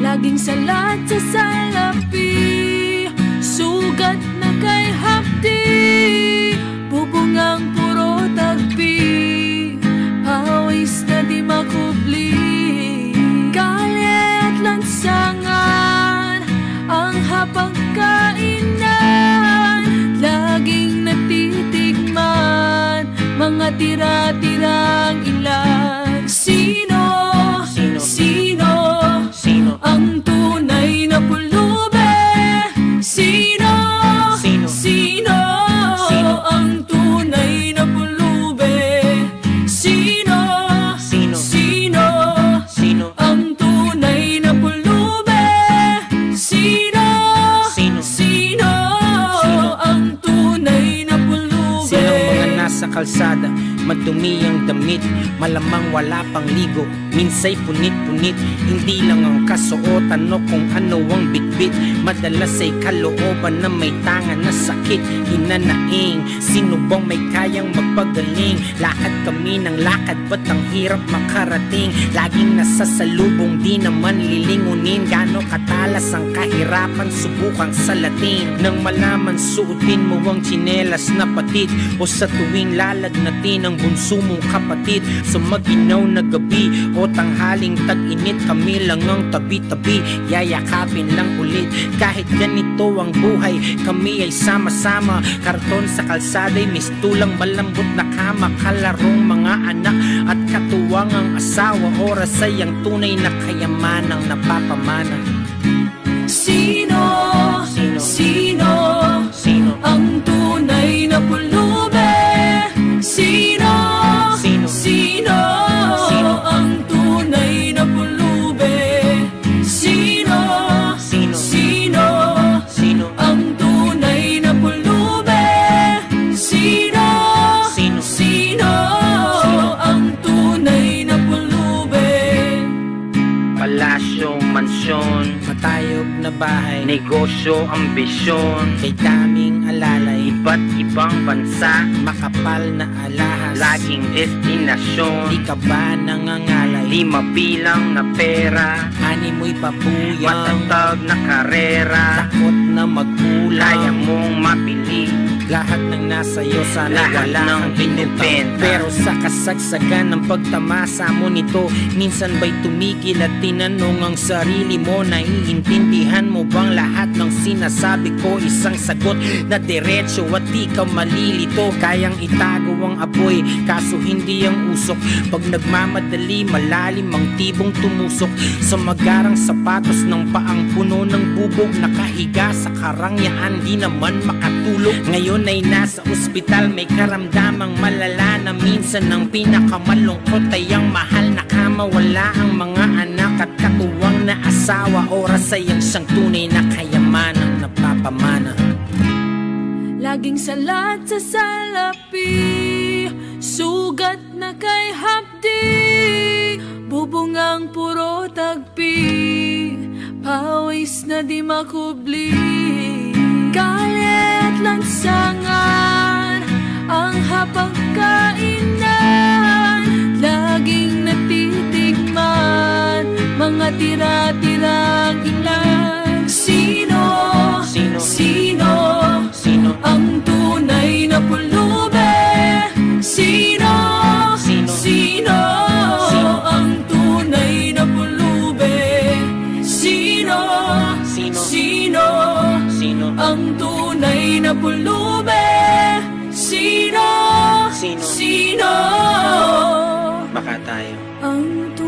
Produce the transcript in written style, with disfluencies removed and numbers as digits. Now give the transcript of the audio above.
laging salat sa salapi, sugat na kay hapdi, bubungang puro tagpi, pawis na di makubli. Kalye at lansangan ang hapagkainan, laging natitikman mga tira-tirang ilan. Sino ang tunay na pulube? Sino ang tunay na pulube? Sino ang tunay na pulube? Sino ang tunay na pulube? Silang mga nasa kalsada, madumi ang damit, malamang wala pang ligo, minsay punit-punit. Hindi lang ang kasuotan o kung ano ang bitbit, madalas ay kalooban na may tanga na sakit. Hinanaing, sino bang may kayang magpagaling? Lakad kami ng lakad, ba't ang hirap makarating? Laging nasasalubong, di naman lilingunin. Gano katalas ang kahirapan, subukang salatin. Nang malaman, suotin mo ang tsinelas na patid, o sa tuwing lalagnatin ang bunso mong kapatid. Sa maginaw na gabi o tanghaling tag-init, kami lang ang tabi-tabi, yayakapin lang ulit. Kahit ganito ang buhay, kami ay sama-sama. Karton sa kalsada'y mistulang malambot na kama, kalarong mga anak at katuwang ang asawa. Oras ay ang tunay na kayamanang napapamana. Sino ang tunay na pulube? Sino ang tunay na pulube? Sino ang tunay na pulube? Sino ang tunay na pulube? Palasyo, mansyon, matayog na bahay, negosyo, ambisyon, kay daming alalay, iba't ibang bansa, makapal na alahas, laging destinasyon. Di ka ba nangangalay? 5 bilang na pera, 6 mo'y papuyang, matatag na karera, takot na magkulang, kaya mong mapili. Lahat ng nasa iyo sana wala kang inutang, pero sa kasagsagan ng pagtamasa mo nito, minsan ba'y tumigil at tinanong ang sarili mo? Naiintindihan mo bang lahat ng sinasabi ko? Isang sagot na diretso at di ka malilito. Kayang itago ang apoy, kaso hindi ang usok. Pag nagmamadali, malalim ang tibong tumusok. Sa magarang sapatos ng paang puno ng bubog, nakahiga sa karangyaan, di naman makatulog. Ngayon ay nasa ospital, may karamdamang malala na minsan ang pinakamalungkot ay ang mahal na kama. Wala ang mga anak at katuwang na asawa. Oras ay ang siyang tunay na kayamanang napapamana. Laging salat sa salapi, sugat na kay hapdi, bubungang puro tagpi, pawis na di makubli. Kalye at lansangan ang hapagkainan, laging natitikman mga tira-tirang ilan. Sino ang tunay na pulube? Sino ang tunay na pulube? Sino ang tunay na pulube? Sino Baka tayo ang